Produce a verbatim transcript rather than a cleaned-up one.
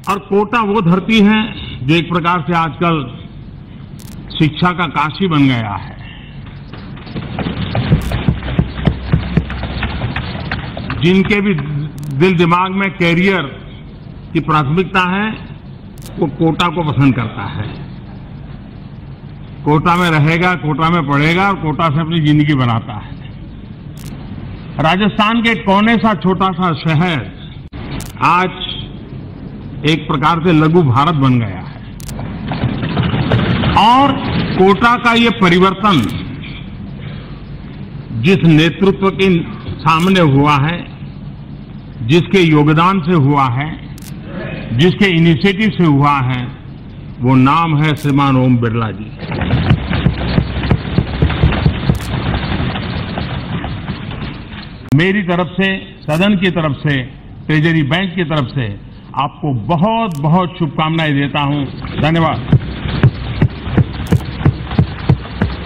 और कोटा वो धरती है जो एक प्रकार से आजकल शिक्षा का काशी बन गया है। जिनके भी दिल दिमाग में कैरियर की प्राथमिकता है वो कोटा को पसंद करता है। कोटा में रहेगा, कोटा में पढ़ेगा और कोटा से अपनी जिंदगी बनाता है। राजस्थान के कोने सा छोटा सा शहर आज एक प्रकार से लघु भारत बन गया है। और कोटा का ये परिवर्तन जिस नेतृत्व के सामने हुआ है, जिसके योगदान से हुआ है, जिसके इनिशिएटिव से हुआ है, वो नाम है श्रीमान ओम बिरला जी। मेरी तरफ से, सदन की तरफ से, ट्रेजरी बैंक की तरफ से आपको बहुत बहुत शुभकामनाएं देता हूं। धन्यवाद।